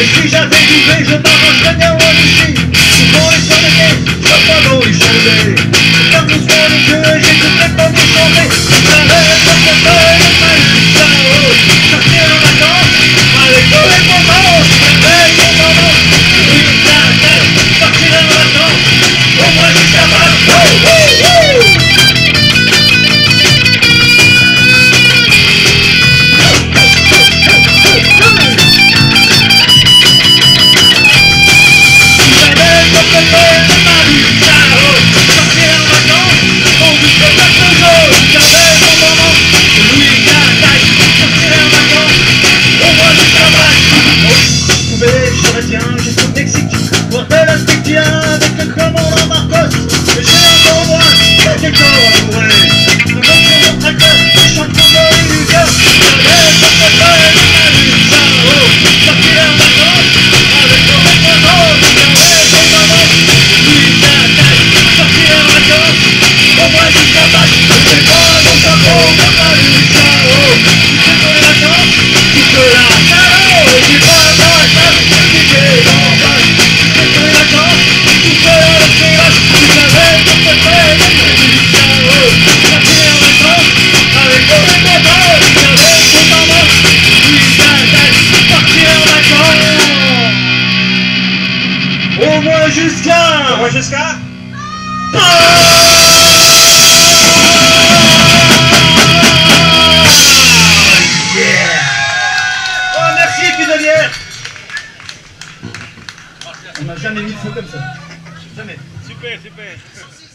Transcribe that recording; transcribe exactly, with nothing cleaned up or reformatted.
Et si j'avais doublé, je m'arrangerais bien loin d'ici. Souvent les sur le quai, je pas dans les chandelles. Je ferme doucement les yeux et j'écouterai pas mes chanter. J'arrête de me faire le mal du chaos. Sortir en vacances, avec tous les copains. Avec mon maman, oui, la tête. Sortir en vacances, au moins jusqu'à Pâques. Wouh, wouh, wouh. J'ai tout le Mexique, bordel aspectien avec le commandant Marcos. Et j'ai un endroit, quelqu'un à mourir. Le monde sur mon tracteur, je chante pour moi et du gars. J'arrête de me faire le mal du charo. Sortir en vacances, avec mon métronome. J'arrête mon maman, lui la tête. Sortir en vacances, au moins jusqu'à Pâques. Je fais pas mon chapeau, le mal du charo. Tu fais pour les vacances, tu peux la charo. Et tu vas dans la table. Au moins jusqu'à... Au moins jusqu'à... Yeah. Oh, merci, Pisolière. On n'a jamais mis le feu comme ça. Jamais. Super, super.